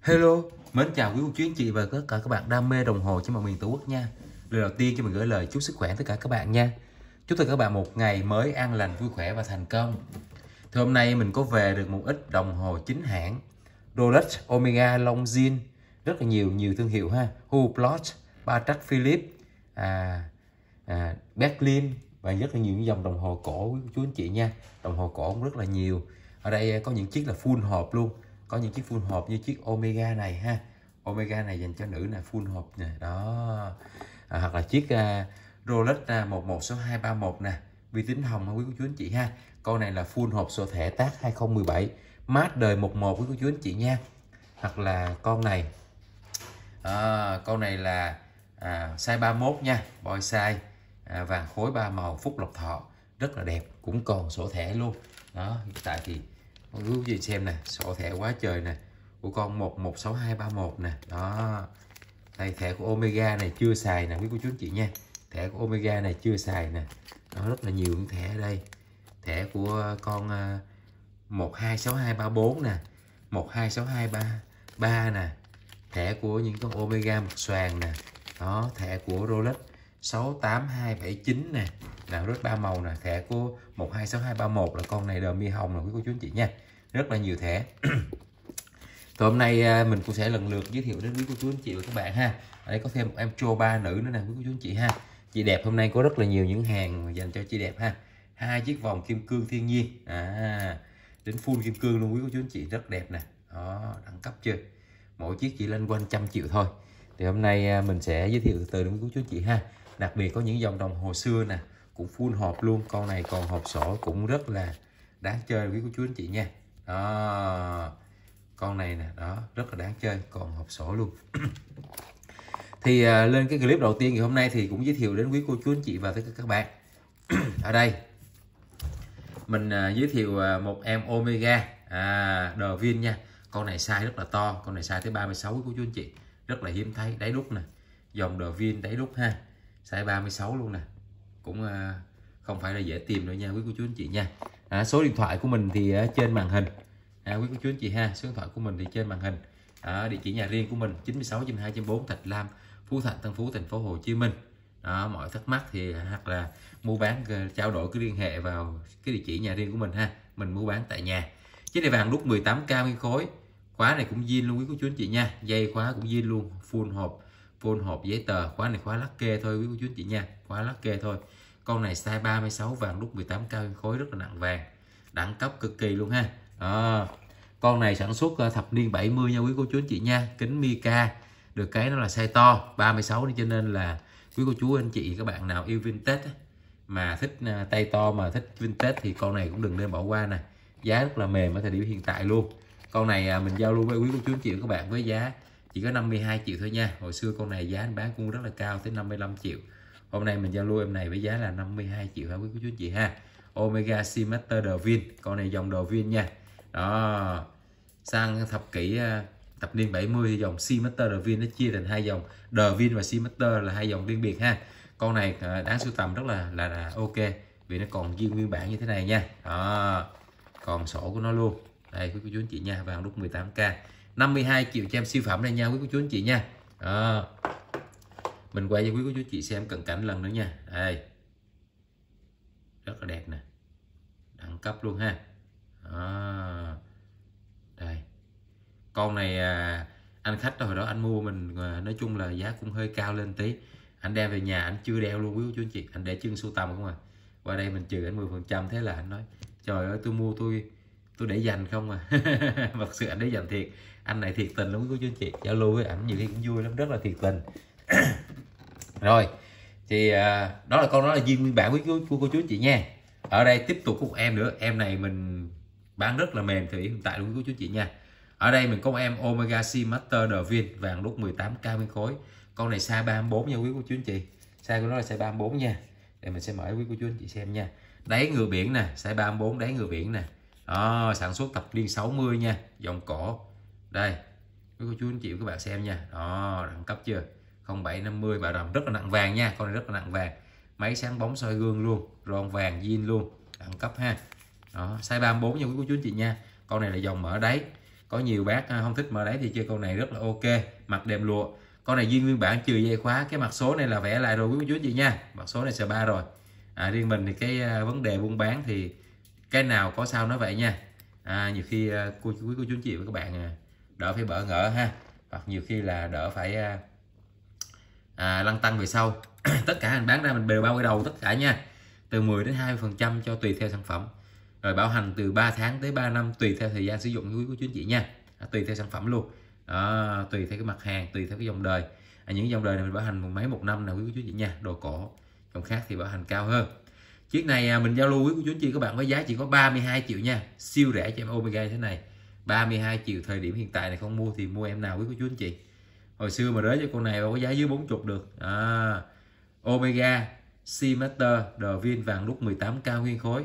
Hello, mến chào quý cô chú anh chị và tất cả các bạn đam mê đồng hồ trên mọi miền Tổ quốc nha. Lời đầu tiên cho mình gửi lời chúc sức khỏe tất cả các bạn nha. Chúc tất cả các bạn một ngày mới an lành, vui khỏe và thành công. Thì hôm nay mình có về được một ít đồng hồ chính hãng Rolex, Omega, Longines, rất là nhiều thương hiệu ha. Hublot, Patek Philippe, Berlin và rất là nhiều những dòng đồng hồ cổ quý cô chú anh chị nha. Đồng hồ cổ cũng rất là nhiều. Ở đây có những chiếc là full hộp luôn. Có những chiếc full hộp như chiếc Omega này ha. Omega này dành cho nữ nè, full hộp nè, đó. Hoặc là chiếc Rolex 116231 nè, vi tính hồng quý cô chú anh chị ha. Con này là full hộp sổ thẻ tác 2017, mát đời 11 quý cô chú anh chị nha. Hoặc là con này là size 31 nha, boy size, vàng khối 3 màu, phúc lộc thọ, rất là đẹp, cũng còn sổ thẻ luôn. Đó, hiện tại thì quý vị chị xem nè, sổ thẻ quá trời nè, của con 116231 nè. Đó, đây thẻ của Omega này chưa xài nè quý cô chú anh chị nha. Thẻ của Omega này chưa xài nè. Nó rất là nhiều những thẻ ở đây. Thẻ của con 126234 nè, 126233 nè. Thẻ của những con Omega mặt xoàn nè. Đó, thẻ của Rolex 68279 nè, là Rolex 3 màu nè. Thẻ của 126231 là con này đờ mi hồng là quý cô chú anh chị nha. Rất là nhiều thẻ. Thì hôm nay mình cũng sẽ lần lượt giới thiệu đến quý cô chú anh chị và các bạn ha. Ở đây có thêm một em Cho 3 nữ nữa nè quý cô chú anh chị ha. Chị đẹp hôm nay có rất là nhiều những hàng dành cho chị đẹp ha. 2 chiếc vòng kim cương thiên nhiên, đến full kim cương luôn quý cô chú anh chị, rất đẹp nè. Đó, đẳng cấp chưa? Mỗi chiếc chỉ lên quanh 100 triệu thôi. Thì hôm nay mình sẽ giới thiệu từ đến quý cô chú anh chị ha. Đặc biệt có những dòng đồng hồ xưa nè, cũng full hộp luôn. Con này còn hộp sổ cũng rất là đáng chơi quý cô chú anh chị nha. Đó, con này nè, đó, rất là đáng chơi, còn hộp sổ luôn. Thì lên cái clip đầu tiên ngày hôm nay thì cũng giới thiệu đến quý cô chú anh chị và tất cả các bạn. Ở đây mình giới thiệu một em Omega đờ viên nha. Con này size rất là to, con này size tới 36 quý cô chú anh chị, rất là hiếm thấy, đáy đúc nè, dòng đờ viên đáy đúc ha, size 36 luôn nè, cũng không phải là dễ tìm đâu nha quý cô chú anh chị nha. Số điện thoại của mình thì trên màn hình quý cô chú anh chị ha. Số điện thoại của mình thì trên màn hình. Địa chỉ nhà riêng của mình 96/2/4 Thạch Lam, Phú Thạnh, Tân Phú, thành phố Hồ Chí Minh. Đó, mọi thắc mắc thì hoặc là mua bán trao đổi cứ liên hệ vào cái địa chỉ nhà riêng của mình ha. Mình mua bán tại nhà. Chiếc này vàng đúc 18K nguyên khối, khóa này cũng zin luôn quý cô chú anh chị nha, dây khóa cũng zin luôn, full hộp giấy tờ. Khóa này khóa lắc kê thôi quý cô chú anh chị nha, khóa lắc kê thôi. Con này size 36, vàng đúc 18K nguyên khối, rất là nặng vàng, đẳng cấp cực kỳ luôn ha. Đó, con này sản xuất thập niên 70 nha quý cô chú anh chị nha, kính Mica, được cái nó là size to 36 cho nên là quý cô chú anh chị các bạn nào yêu vintage mà thích tay to mà thích vintage thì con này cũng đừng nên bỏ qua nè. Giá rất là mềm ở thời điểm hiện tại luôn. Con này mình giao lưu với quý cô chú anh chị các bạn với giá chỉ có 52 triệu thôi nha. Hồi xưa con này giá anh bán cũng rất là cao tới 55 triệu. Hôm nay mình giao lưu em này với giá là 52 triệu ha quý cô chú anh chị ha. Omega Seamaster đờ viên, con này dòng đờ viên nha. Đó, sang thập niên 70 thì dòng Seamaster đờ viên nó chia thành hai dòng, đờ viên và Seamaster là hai dòng riêng biệt ha. Con này đáng sưu tầm rất là ok vì nó còn nguyên bản như thế này nha. Đó, còn sổ của nó luôn. Đây quý cô chú anh chị nha, vàng đúc 18K, 52 triệu cho em siêu phẩm này nha quý cô chú anh chị nha. Đó, mình quay cho quý cô chú anh chị xem cận cảnh lần nữa nha. Đây, rất là đẹp nè, đẳng cấp luôn ha. Đó, đây con này anh khách hồi đó anh mua mình nói chung là giá cũng hơi cao lên tí. Anh đem về nhà anh chưa đeo luôn quý cô chú anh chị, anh để chân sưu tầm không à. Qua đây mình trừ anh 10%, thế là anh nói trời ơi tôi mua tôi để dành không à. Thật sự anh để dành thiệt, anh này thiệt tình lắm quý cô chú anh chị, giao lưu với ảnh nhiều khi cũng vui lắm, rất là thiệt tình. Rồi thì đó là con, đó là viên nguyên bản quý cô chú anh chị nha. Ở đây tiếp tục có một em nữa, em này mình bán rất là mềm thì hiện tại luôn quý cô chú anh chị nha. Ở đây mình có em Omega Seamaster đờ viên, vàng đúc 18K nguyên khối. Con này size 34 nha quý cô chú anh chị, size của nó là size 34 nha. Để mình sẽ mở quý cô chú anh chị xem nha. Đáy ngựa biển nè, size 34, đáy ngựa biển nè. Đó, sản xuất thập niên 60 nha, dòng cổ. Đây quý cô chú anh chị các bạn xem nha. Đó, đẳng cấp chưa, 0750 bảo đảm, rất là nặng vàng nha, con này rất là nặng vàng, máy sáng bóng soi gương luôn, ron vàng zin luôn, đẳng cấp ha. Đó, size 34 nha quý cô chú anh chị nha. Con này là dòng mở đáy. Có nhiều bác không thích mà đấy thì chơi con này rất là ok, mặt đẹp lụa. Con này zin nguyên bản trừ dây khóa, cái mặt số này là vẽ lại rồi quý cô chú anh chị nha, mặt số này S3 rồi. Riêng mình thì cái vấn đề buôn bán thì cái nào có sao nói vậy nha. Nhiều khi quý cô chú anh chị và các bạn đỡ phải bỡ ngỡ ha, hoặc nhiều khi là đỡ phải lăn tăng về sau. Tất cả hàng bán ra mình đều bao cái đầu tất cả nha, từ 10 đến 20% cho tùy theo sản phẩm, rồi bảo hành từ 3 tháng tới 3 năm tùy theo thời gian sử dụng quý cô chú anh chị nha. Tùy theo sản phẩm luôn, tùy theo cái mặt hàng, tùy theo cái dòng đời. Những dòng đời này mình bảo hành một năm là quý cô chú anh chị nha, đồ cổ. Dòng khác thì bảo hành cao hơn. Chiếc này mình giao lưu quý cô chú anh chị các bạn với giá chỉ có 32 triệu nha, siêu rẻ cho em Omega thế này. 32 triệu thời điểm hiện tại này, không mua thì mua em nào quý cô chú anh chị. Hồi xưa mà rớt cho con này có giá dưới 40 được. Omega C-Master Đờ-Vin vàng đúc 18K nguyên khối.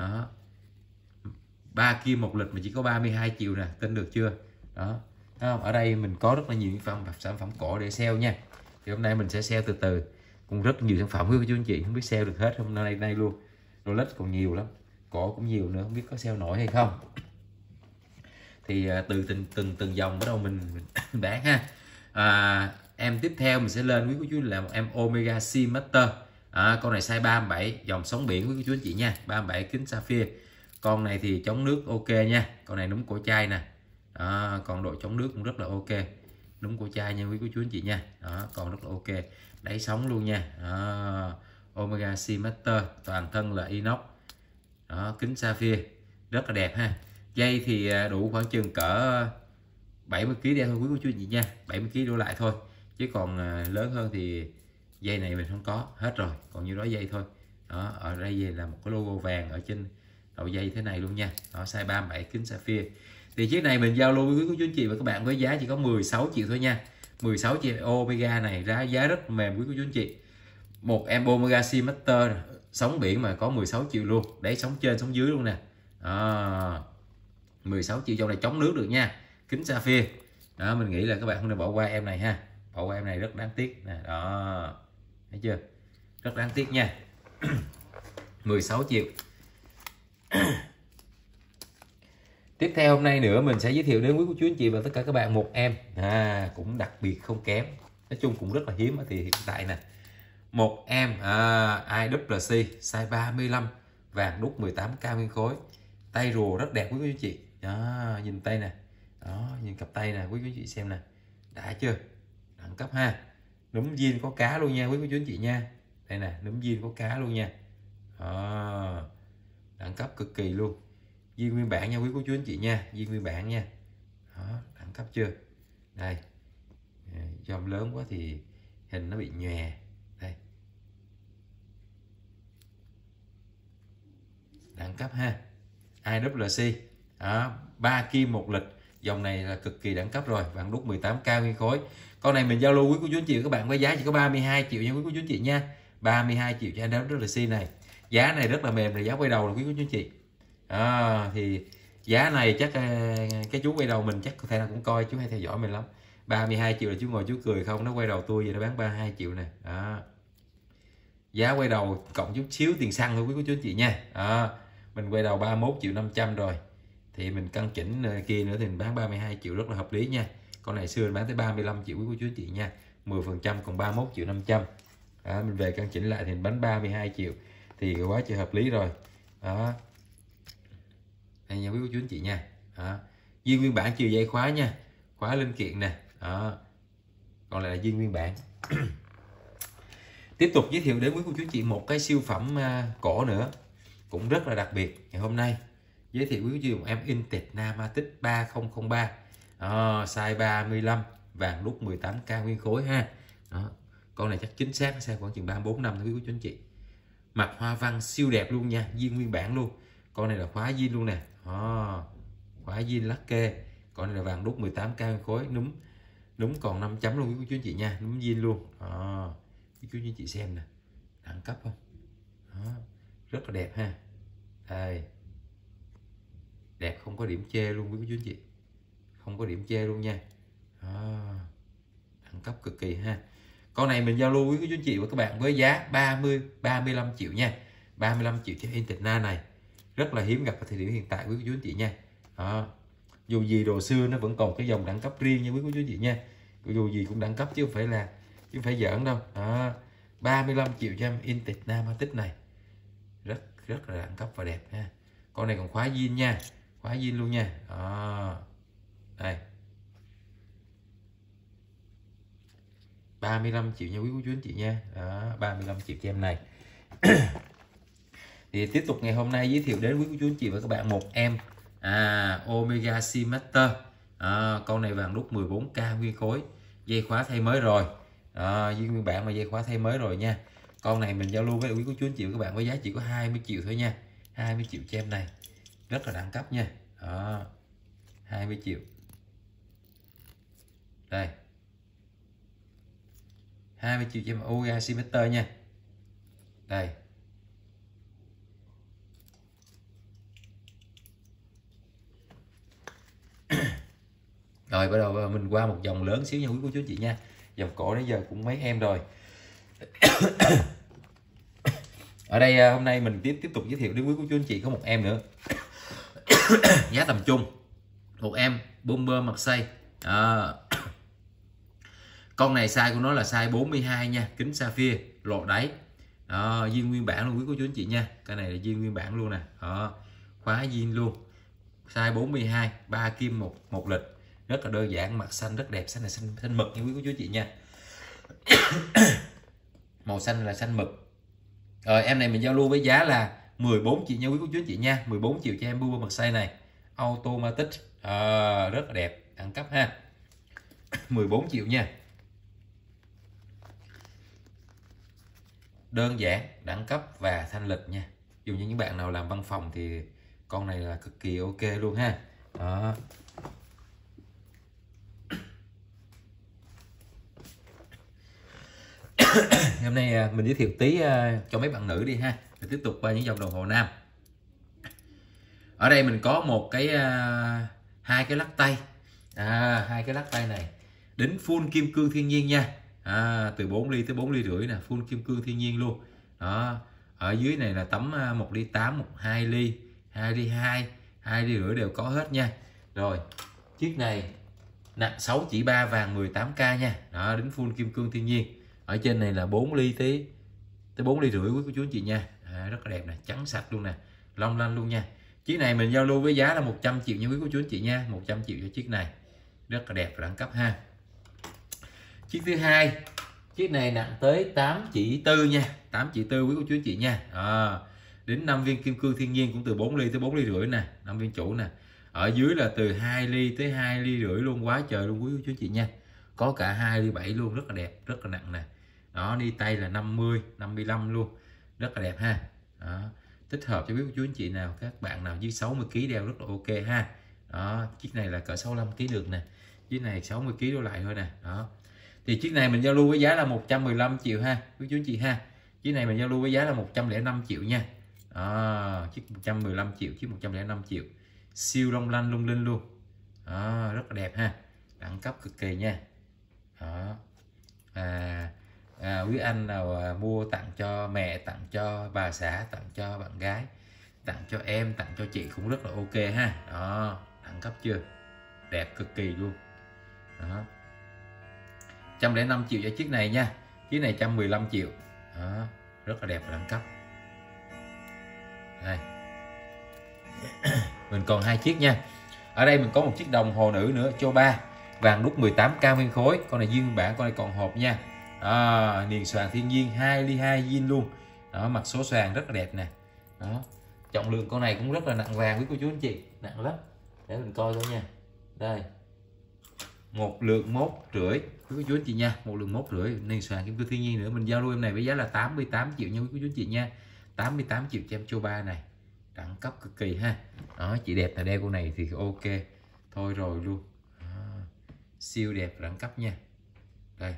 3 kim một lịch mà chỉ có 32 triệu nè, tin được chưa? Đó. Ở đây mình có rất là nhiều sản phẩm cổ để sale nha. Thì hôm nay mình sẽ sale từ từ, cũng rất nhiều sản phẩm quý cô chú anh chị, không biết sale được hết hôm nay luôn. Rolex còn nhiều lắm, cổ cũng nhiều nữa, không biết có sale nổi hay không. Thì từ từng dòng bắt đầu mình bán ha. Em tiếp theo mình sẽ lên quý cô chú là một em Omega C-Master. Con này size 37, dòng sóng biển quý cô chú anh chị nha, 37 kính sapphire. Con này thì chống nước ok nha, con này núm cổ chai nè. Còn độ chống nước cũng rất là ok, núm cổ chai nha quý cô chú anh chị nha. Còn rất là ok, đáy sóng luôn nha. Omega C-Master toàn thân là inox, kính sapphire rất là đẹp ha. Dây thì đủ khoảng chừng cỡ 70 kg đeo thôi quý cô chú anh chị nha, 70 kg đổ lại thôi, chứ còn lớn hơn thì dây này mình không có, hết rồi, còn như đó dây thôi. Ở đây là một cái logo vàng ở trên đầu dây thế này luôn nha. Size 37 kính sapphire. Thì chiếc này mình giao lưu với quý cô chú anh chị và các bạn với giá chỉ có 16 triệu thôi nha. 16 triệu Omega này giá rất mềm quý cô chú anh chị. Một em Omega C-Master sóng biển mà có 16 triệu luôn, đấy sóng trên sóng dưới luôn nè. 16 triệu, trong này chống nước được nha, kính sapphire. Mình nghĩ là các bạn không nên bỏ qua em này ha, bỏ qua em này rất đáng tiếc nè. Thấy chưa, rất đáng tiếc nha. 16 triệu. Tiếp theo hôm nay nữa mình sẽ giới thiệu đến quý cô chú anh chị và tất cả các bạn một em cũng đặc biệt không kém, nói chung cũng rất là hiếm thì hiện tại nè. Một em IWC size 35 vàng đúc 18K nguyên khối, tay rùa rất đẹp quý cô chú anh chị. Nhìn tay nè, nhìn cặp tay nè quý cô chú anh chị xem nè, đã chưa, đẳng cấp ha. Núm zin có cá luôn nha quý cô chú anh chị nha, đây nè, núm zin có cá luôn nha. Đẳng cấp cực kỳ luôn, zin nguyên bản nha quý cô chú anh chị nha, zin nguyên bản nha. Đẳng cấp chưa, đây dòm lớn quá thì hình nó bị nhòe, đây đẳng cấp ha. IWC 3 kim một lịch, dòng này là cực kỳ đẳng cấp rồi, vàng đúc 18K nguyên khối. Con này mình giao lưu quý cô chú anh chị và các bạn với giá chỉ có 32 triệu nha quý cô chú anh chị nha, 32 triệu cho IWC này. Giá này rất là mềm, là giá quay đầu là quý cô chú anh chị. Thì giá này chắc cái chú quay đầu mình chắc có thể là cũng coi, chú hay theo dõi mình lắm. 32 triệu là chú ngồi chú cười không, nó quay đầu tôi vậy nó bán 32 triệu này. Giá quay đầu cộng chút xíu tiền xăng thôi quý cô chú anh chị nha. Mình quay đầu 31 triệu 500 rồi, thì mình căn chỉnh kia nữa thì mình bán 32 triệu rất là hợp lý nha. Con này xưa mình bán tới 35 triệu quý cô chú anh chị nha, 10% còn 31 triệu 500. Mình về căn chỉnh lại thì mình bán 32 triệu thì quá trời hợp lý rồi. Đây nha quý cô chú anh chị nha. Zin nguyên bản chiều dây khóa nha, khóa linh kiện nè. Còn lại là zin nguyên bản. Tiếp tục giới thiệu đến quý cô chú anh chị một cái siêu phẩm cổ nữa, cũng rất là đặc biệt. Ngày hôm nay giới thiệu quý cô chú một em Intec Namatic 3003, size 35 vàng đúc 18K nguyên khối ha. Con này chắc chính xác nó sẽ khoảng chừng 34 năm thôi quý cô chú anh chị. Mặt hoa văn siêu đẹp luôn nha, zin nguyên bản luôn. Con này là khóa zin luôn nè, khóa zin lắc kê. Con này là vàng đúc 18K nguyên khối, núm còn 5 chấm luôn quý cô chú anh chị nha, núm zin luôn. Quý chú anh chị xem nè, đẳng cấp không? Rất là đẹp ha. Đây, đẹp không có điểm chê luôn quý cô chú anh chị, không có điểm chê luôn nha. Đẳng cấp cực kỳ ha. Con này mình giao lưu với quý chú anh chị và các bạn với giá 35 triệu nha, 35 triệu cho Intec Na này, rất là hiếm gặp ở thời điểm hiện tại quý chú anh chị nha. Dù gì đồ xưa nó vẫn còn cái dòng đẳng cấp riêng nha quý cô chú chị nha. Dù gì cũng đẳng cấp chứ không phải giỡn đâu. Đó. 35 triệu cho em in Nam tích này. Rất là đẳng cấp và đẹp ha. Con này còn khóa zin nha. Khóa zin luôn nha. Đó. Đây. 35 triệu nha quý cô chú anh chị nha. Đó, 35 triệu cho em này. Thì tiếp tục ngày hôm nay giới thiệu đến quý cô chú anh chị và các bạn một em Omega Seamaster. Con này vàng đúc 14k nguyên khối, dây khóa thay mới rồi. Duyên nguyên bản mà dây khóa thay mới rồi nha. Con này mình giao lưu với quý cô chú anh chị và các bạn với giá chỉ có 20 triệu thôi nha. 20 triệu cho em này. Rất là đẳng cấp nha. 20 triệu. Đây. 20 triệu cho em Omega Seamaster nha. Đây. Rồi bắt đầu mình qua một dòng lớn xíu nha quý cô chú chị nha. Dòng cổ đến giờ cũng mấy em rồi. Ở đây hôm nay mình tiếp tục giới thiệu đến quý cô chú anh chị có một em nữa. Giá tầm trung. Một em Bomber Marseille. Con này size của nó là size 42 nha, kính sapphire, lộ đáy. Zin nguyên bản luôn quý cô chú anh chị nha. Cái này là zin nguyên bản luôn nè. Khóa zin luôn. Size 42, 3 kim một lịch. Rất là đơn giản, mặt xanh rất đẹp, xanh là xanh mực nha quý cô chú chị nha. Màu xanh là xanh mực. Rồi em này mình giao lưu với giá là 14 triệu nha quý cô chú chị nha. 14 triệu cho em Bomber Marseille này. Automatic. Rất là đẹp, đẳng cấp ha. 14 triệu nha. Đơn giản, đẳng cấp và thanh lịch nha. Dù như những bạn nào làm văn phòng thì con này là cực kỳ ok luôn ha. Đó. Hôm nay mình giới thiệu tí cho mấy bạn nữ đi ha. Rồi tiếp tục qua những dòng đồng hồ nam. Ở đây mình có một cái hai cái lắc tay. Hai cái lắc tay này đính full kim cương thiên nhiên nha. Từ 4 ly tới 4 ly rưỡi nè, full kim cương thiên nhiên luôn. Đó. Ở dưới này là tấm 1 ly 8, 2 ly, 2 ly 2, 2 ly rưỡi đều có hết nha. Rồi, chiếc này nặng 6 chỉ 3 vàng 18k nha. Đó, đính full kim cương thiên nhiên. Ở trên này là 4 ly tới 4 ly rưỡi quý cô chú anh chị nha. Rất là đẹp nè, trắng sạch luôn nè, long lanh luôn nha. Chiếc này mình giao lưu với giá là 100 triệu nha quý cô chú anh chị nha. 100 triệu cho chiếc này. Rất là đẹp và đẳng cấp ha. Chiếc thứ hai, chiếc này nặng tới 8 chỉ 4 nha. 8 chỉ 4 quý cô chú anh chị nha. Đến 5 viên kim cương thiên nhiên cũng từ 4 ly tới 4 ly rưỡi nè, 5 viên chủ nè. Ở dưới là từ 2 ly tới 2 ly rưỡi luôn, quá trời luôn quý cô chú anh chị nha. Có cả 2 ly 7 luôn, rất là đẹp, rất là nặng nè. Đó, đi tay là 50, 55 luôn. Rất là đẹp ha. Đó, thích hợp cho quý cô chú anh chị nào, các bạn nào dưới 60 kg đeo rất là ok ha. Đó, chiếc này là cỡ 65 kg được nè. Chiếc này 60 kg đổ lại thôi nè. Đó. Thì chiếc này mình giao lưu với giá là 115 triệu ha, quý chú anh chị ha. Chiếc này mình giao lưu với giá là 105 triệu nha. Đó, chiếc 115 triệu, chiếc 105 triệu. Siêu long lanh lung linh luôn. Đó, rất là đẹp ha. Đẳng cấp cực kỳ nha. Đó. Quý anh nào mua tặng cho mẹ, tặng cho bà xã, tặng cho bạn gái, tặng cho em, tặng cho chị cũng rất là ok ha. Đó, đẳng cấp chưa? Đẹp cực kỳ luôn. Đó. 105 triệu cho chiếc này nha. Chiếc này 115 triệu. Đó, rất là đẹp và đẳng cấp. Đây. Mình còn 2 chiếc nha. Ở đây mình có một chiếc đồng hồ nữ nữa, Cho 3, vàng đúc 18k nguyên khối. Con này zin nguyên bản, con này còn hộp nha. Niền xoàn thiên nhiên, 2 ly 2 zin luôn. Đó, mặt số xoàn rất là đẹp nè. Đó. Trọng lượng con này cũng rất là nặng vàng quý cô chú anh chị, nặng lắm. Để mình coi coi nha. Đây. 1 lượng 1 rưỡi quý cô chú anh chị nha, 1 lượng 1 rưỡi, niền xoàn kim cương thiên nhiên nữa. Mình giao lưu em này với giá là 88 triệu nha quý cô chú anh chị nha. 88 triệu cho em Cho 3 này. Đẳng cấp cực kỳ ha. Đó, chị đẹp là đeo con này thì ok thôi rồi luôn. Siêu đẹp đẳng cấp nha. Đây,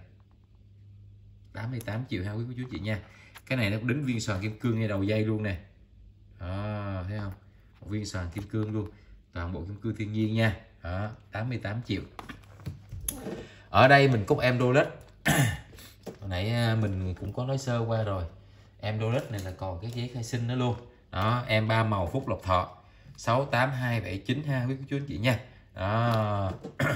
88 triệu ha quý cô chú chị nha. Cái này nó cũng đính viên xoàn kim cương ngay đầu dây luôn nè. Đó, thấy không? Một viên xoàn kim cương luôn, toàn bộ kim cương thiên nhiên nha. Đó, 88 triệu. Ở đây mình có em Rolex. Hồi nãy mình cũng có nói sơ qua rồi. Em Rolex này là còn cái giấy khai sinh nữa luôn. Đó, em 3 màu Phúc Lộc Thọ 682779 ha quý cô chú anh chị nha. đó.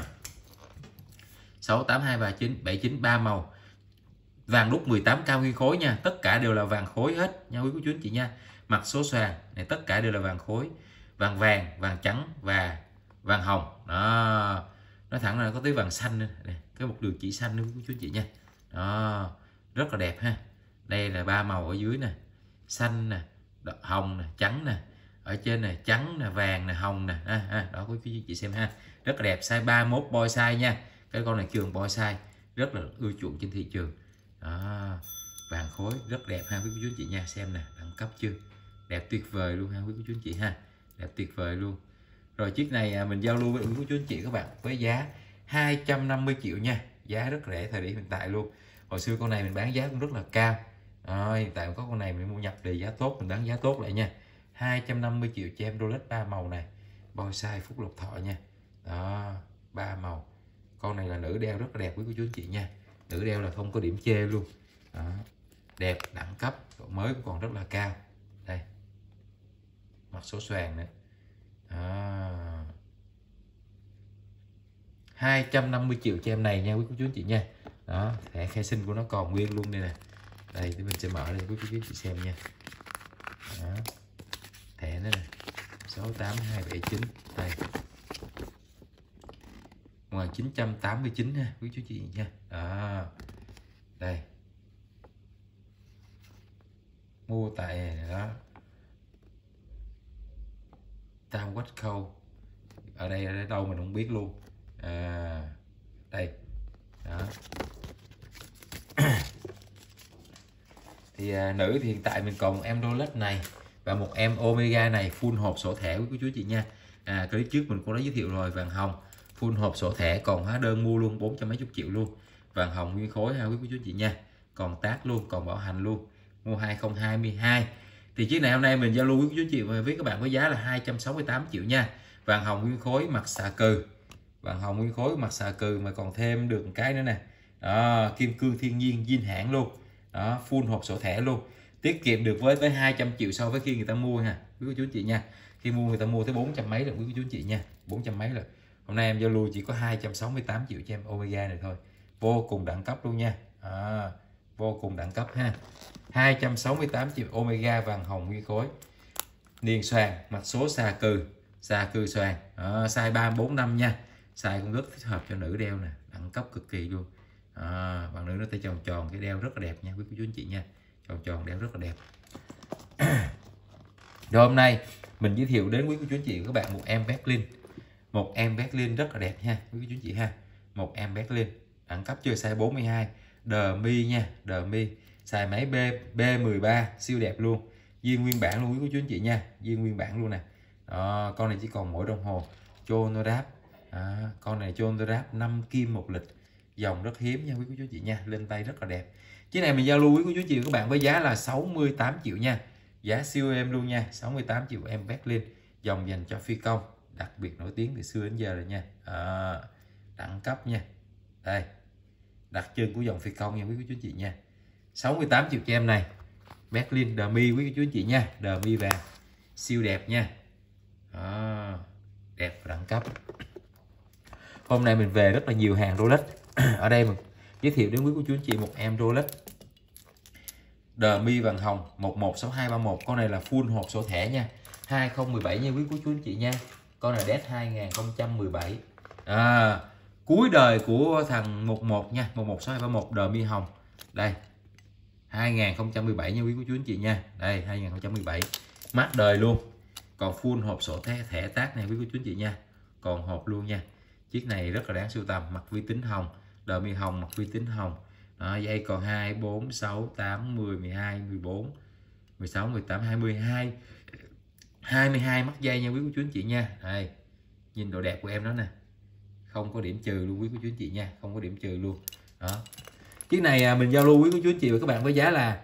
68239 3 màu, vàng đúc 18K nguyên khối nha, tất cả đều là vàng khối hết nha quý cô chú anh chị nha. Mặt số xoàn này tất cả đều là vàng khối, vàng vàng, vàng trắng và vàng hồng. Đó, nó thẳng là có tới vàng xanh nữa này, cái một đường chỉ xanh nữa quý cô chú anh chị nha. Đó, rất là đẹp ha. Đây là 3 màu ở dưới nè, xanh nè, hồng nè, trắng nè, ở trên này trắng nè, vàng nè, hồng nè. Đó quý cô chú chị xem ha, rất là đẹp. Size 31 boy size nha, cái con này trường boy size, rất là ưa chuộng trên thị trường. Đó, vàng khối rất đẹp ha quý cô chú anh chị nha. Xem nè, đẳng cấp chưa, đẹp tuyệt vời luôn ha quý cô chú anh chị ha, đẹp tuyệt vời luôn. Rồi chiếc này mình giao lưu với quý cô chú anh chị các bạn với giá 250 triệu nha, giá rất rẻ thời điểm hiện tại luôn. Hồi xưa con này mình bán giá cũng rất là cao. Hiện tại có con này mình mua nhập thì giá tốt, mình bán giá tốt lại nha. 250 triệu cho em Rolex 3 màu này, boy size Phúc Lộc Thọ nha. Đó, 3 màu. Con này là nữ đeo rất là đẹp quý cô chú anh chị nha, nữ đeo là không có điểm chê luôn. Đó, đẹp, đẳng cấp, độ mới cũng còn rất là cao. Đây, mặt số xoàn nữa. 250 triệu cho em này nha quý cô chú anh chị nha. Đó, thẻ khai sinh của nó còn nguyên luôn đây nè. Đây thì mình sẽ mở lên quý cô chú anh chị xem nha. Đó, thẻ nữa nè, 68279 đây, 1989 ha quý chú chị nha. Đó, đây, mua tại đó Tam Quách Khâu, ở đây đâu mình không biết luôn. Đây đó. Thì nữ thì hiện tại mình còn một em Rolex này và một em Omega này full hộp sổ thẻ quý cô chú chị nha. Clip trước mình cũng đã giới thiệu rồi, vàng hồng full hộp sổ thẻ, còn hóa đơn mua luôn 400 mấy chục triệu luôn, vàng hồng nguyên khối ha quý cô chú chị nha, còn tag luôn, còn bảo hành luôn, mua 2022. Thì chiếc này hôm nay mình giao lưu với quý chú chị với các bạn với giá là 268 triệu nha, vàng hồng nguyên khối mặt xà cừ, vàng hồng nguyên khối mặt xà cừ mà còn thêm được một cái nữa nè. Đó, kim cương thiên nhiên zin hãng luôn. Đó, full hộp sổ thẻ luôn, tiết kiệm được với 200 triệu so với khi người ta mua ha quý cô chú anh chị nha. Khi mua người ta mua tới 400 mấy rồi quý cô chú anh chị nha, 400 mấy rồi. Hôm nay em giao lưu chỉ có 268 triệu cho em Omega này thôi, vô cùng đẳng cấp luôn nha. Vô cùng đẳng cấp ha. 268 triệu Omega vàng hồng nguyên khối, niền xoàn, mặt số xà cừ xoàn, size 345 nha, size cũng rất thích hợp cho nữ đeo nè, đẳng cấp cực kỳ luôn. Bạn nữ nó tay tròn tròn, cái đeo rất là đẹp nha quý cô chú anh chị nha, tròn tròn đeo rất là đẹp. Rồi hôm nay mình giới thiệu đến quý cô chú anh chị các bạn một em Berlin, một em Berlin rất là đẹp nha quý cô chú anh chị ha, một em Berlin đẳng cấp chưa, size 42 Demi nha, Demi xài máy B13 siêu đẹp luôn, zin nguyên bản luôn quý cô chú anh chị nha, zin nguyên bản luôn nè. Đó, con này chỉ còn mỗi đồng hồ chronograph. Con này chronograph 5 kim một lịch, dòng rất hiếm nha quý cô chú anh chị nha, lên tay rất là đẹp. Chiếc này mình giao lưu quý cô chú anh chị các bạn với giá là 68 triệu nha, giá siêu êm luôn nha, 68 triệu em Berlin, dòng dành cho phi công, đặc biệt nổi tiếng từ xưa đến giờ rồi nha. Đẳng cấp nha, đây đặc trưng của dòng phi công nha quý cô chú anh chị nha, 68 triệu cho em này, Berlin Demi quý cô chú anh chị nha, Demi vàng siêu đẹp nha. Đẹp và đẳng cấp. Hôm nay mình về rất là nhiều hàng Rolex. Ở đây mình giới thiệu đến quý cô chú anh chị một em Rolex Demi vàng hồng 116231, con này là full hộp sổ thẻ nha, 2017 nha quý cô chú anh chị nha, con này đét 2017, cuối đời của thằng 11 nha, 116231 Demi hồng, đây 2017 nha quý cô chú anh chị nha, đây 2017 mát đời luôn, còn full hộp sổ thẻ tag này quý cô chú anh chị nha, còn hộp luôn nha. Chiếc này rất là đáng sưu tầm, mặt vi tính hồng, Demi hồng, mặt vi tính hồng. Đó, dây còn 2 4 6 8 10 12 14 16 18 22 22 mắt dây nha quý cô chú anh chị nha. Đây, nhìn độ đẹp của em đó nè, không có điểm trừ luôn quý cô chú anh chị nha, không có điểm trừ luôn. Đó, chiếc này mình giao lưu quý cô chú anh chị và các bạn với giá là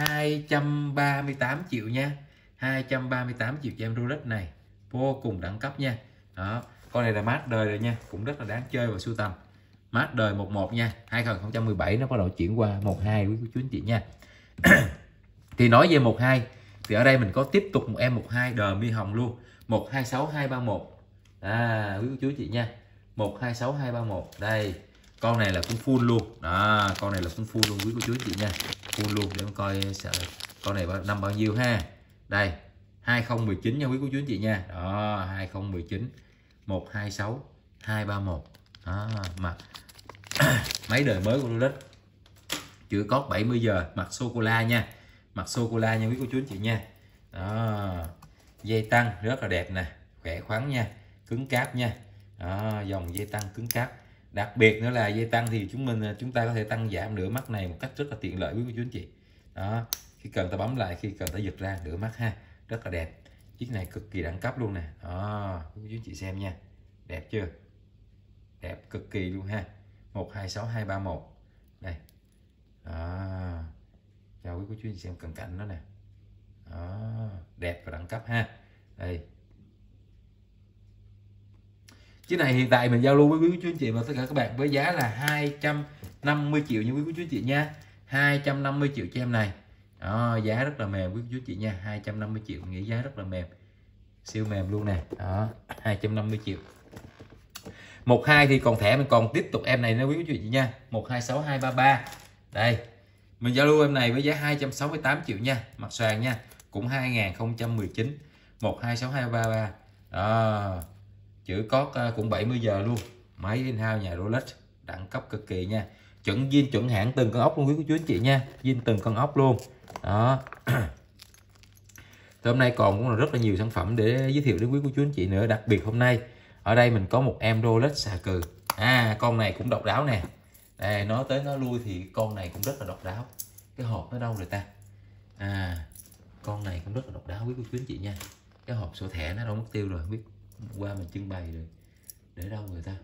238 triệu nha, 238 triệu cho em Rolex này, vô cùng đẳng cấp nha. Đó, con này là mát đời rồi nha, cũng rất là đáng chơi và sưu tầm, mát đời 11 nha, 2017 nó bắt đầu chuyển qua 12 quý cô chú anh chị nha. Thì nói về 12 thì ở đây mình có tiếp tục một em 12 Demi hồng luôn, 126231, quý cô chú anh chị nha. 126231 đây, con này là cũng full luôn đó, con này là cũng full luôn quý cô chú anh chị nha, full luôn. Để coi con này năm bao nhiêu ha. Đây 2019 nha quý cô chú anh chị nha, đó 2019 126231 đó, mặt mấy đời mới của Rolex, chữ cót 70 giờ, mặt sô cô la nha, mặt sô cô la nha quý cô chú anh chị nha. Đó, dây tăng rất là đẹp nè, khỏe khoắn nha, cứng cáp nha. Đó, dòng dây tăng cứng cáp. Đặc biệt nữa là dây tăng thì chúng ta có thể tăng giảm nửa mắt này một cách rất là tiện lợi quý cô chú anh chị. Đó, khi cần ta bấm lại, khi cần ta giật ra nửa mắt ha, rất là đẹp. Chiếc này cực kỳ đẳng cấp luôn nè. Đó, quý cô chú anh chị xem nha, đẹp chưa, đẹp cực kỳ luôn ha. 126231 đây. Đó, cho quý cô chú anh chị xem cận cảnh đó nè. Đó, đẹp và đẳng cấp ha. Đây, chiếc này hiện tại mình giao lưu với quý cô chú anh chị và tất cả các bạn với giá là 250 triệu nha quý cô chú anh chị nha. 250 triệu cho em này. Đó, giá rất là mềm quý cô chú anh chị nha, 250 triệu nghĩ giá rất là mềm, siêu mềm luôn nè. Đó, 250 triệu. 12 thì còn thẻ mình còn tiếp tục em này nữa quý cô chú anh chị nha, 126233 đây, mình giao lưu em này với giá 268 triệu nha, mặt xoàn nha, cũng 2019 126233 đó, chữ cót cũng 70 giờ luôn, máy in-house nhà Rolex, đẳng cấp cực kỳ nha, chuẩn zin chuẩn hãng từng con ốc luôn quý cô chú anh chị nha, zin từng con ốc luôn đó. Hôm nay còn cũng là rất là nhiều sản phẩm để giới thiệu đến quý cô chú anh chị nữa. Đặc biệt hôm nay ở đây mình có một em Rolex xà cừ, con này cũng độc đáo nè. Đây, nói tới nói lui thì con này cũng rất là độc đáo. Cái hộp nó đâu rồi ta? Con này cũng rất là độc đáo quý cô chú anh chị nha. Cái hộp sổ thẻ nó đâu mất tiêu rồi, biết qua mình trưng bày rồi, để đâu người ta,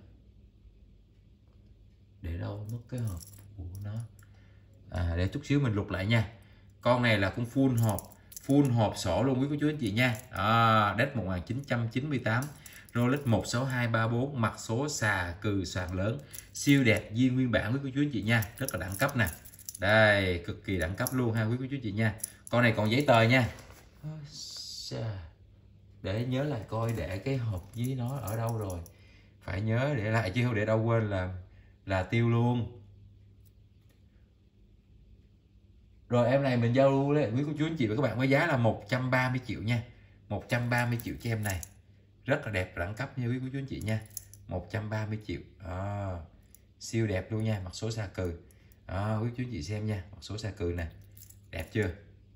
để đâu mất cái hộp của nó. Để chút xíu mình lục lại nha. Con này là cũng full hộp sổ luôn quý cô chú anh chị nha. Đét 1998, Rolex 16234, mặt số xà cừ xoàn lớn, siêu đẹp, zin nguyên bản quý cô chú anh chị nha, rất là đẳng cấp nè. Đây, cực kỳ đẳng cấp luôn ha quý cô chú anh chị nha. Con này còn giấy tờ nha. Để nhớ lại coi để cái hộp với nó ở đâu rồi, phải nhớ để lại chứ không để đâu quên là tiêu luôn. Rồi em này mình giao lưu đấy quý cô chú anh chị và các bạn với giá là 130 triệu nha, 130 triệu cho em này, rất là đẹp và đẳng cấp nha quý cô chú anh chị nha, 130 triệu siêu đẹp luôn nha, mặt số xà cừ quý chú anh chị xem nha, mặt số xà cừ nè, đẹp chưa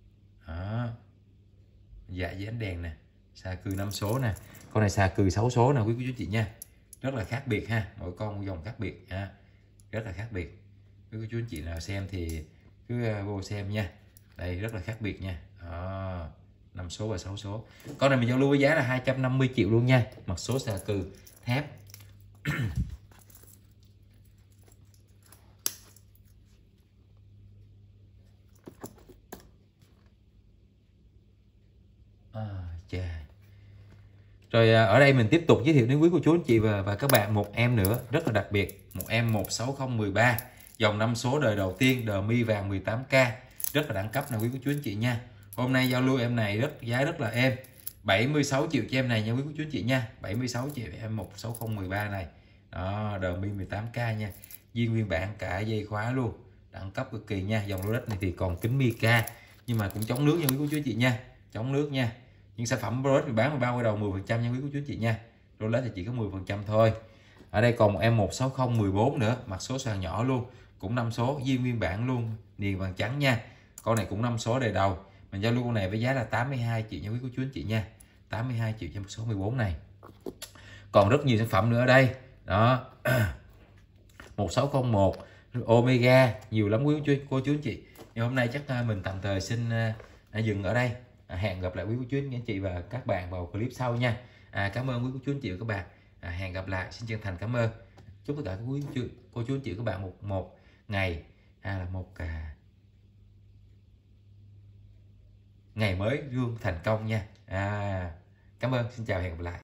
dạ với ánh đèn nè, xà cừ 5 số nè, con này xà cừ 6 số nè quý cô chú anh chị nha, rất là khác biệt ha, mỗi con một dòng khác biệt ha, rất là khác biệt. Quý cô chú anh chị nào xem thì cứ vô xem nha, đây rất là khác biệt nha. 5 số và 6 số. Con này mình giao lưu với giá là 250 triệu luôn nha, mặt số xà cừ thép. Rồi ở đây mình tiếp tục giới thiệu đến quý cô chú anh chị và các bạn một em nữa rất là đặc biệt, một em 16013, dòng 5 số đời đầu tiên, đờ mi vàng 18K, rất là đẳng cấp nè quý cô chú anh chị nha. Hôm nay giao lưu em này giá rất là êm, 76 triệu cho em này nha quý cô chú anh chị nha, 76 triệu em 16013 này. Đó, đờ mi 18K nha, zin nguyên bản cả dây khóa luôn, đẳng cấp cực kỳ nha. Dòng Rolex này thì còn kính mica nhưng mà cũng chống nước nha quý cô chú anh chị nha, chống nước nha. Nhưng sản phẩm Rolex mình bán bao quay đầu 10% nha quý cô chú anh chị nha, Rolex thì chỉ có 10% thôi. Ở đây còn một em 16014 nữa, mặt số sàn nhỏ luôn, cũng 5 số, zin nguyên bản luôn, niền vàng trắng nha. Con này cũng 5 số đời đầu, mình giao lưu con này với giá là 82 triệu nha quý cô chú anh chị nha, 82 triệu cho số 14 này. Còn rất nhiều sản phẩm nữa ở đây đó. 1601 Omega, nhiều lắm quý cô chú anh chị. Nhưng hôm nay chắc mình tạm thời xin dừng ở đây. Hẹn gặp lại quý cô chú anh chị và các bạn vào clip sau nha. Cảm ơn quý cô chú anh chị và các bạn. Hẹn gặp lại, xin chân thành cảm ơn. Chúc tất cả các quý cô chú anh chị và các bạn một ngày là một ngày mới luôn thành công nha. Cảm ơn, xin chào, hẹn gặp lại.